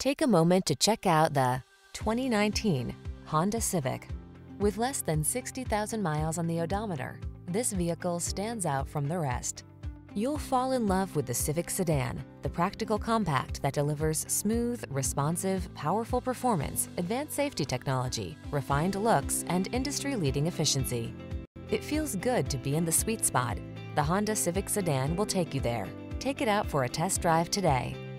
Take a moment to check out the 2019 Honda Civic. With less than 60,000 miles on the odometer, this vehicle stands out from the rest. You'll fall in love with the Civic sedan, the practical compact that delivers smooth, responsive, powerful performance, advanced safety technology, refined looks, and industry-leading efficiency. It feels good to be in the sweet spot. The Honda Civic sedan will take you there. Take it out for a test drive today.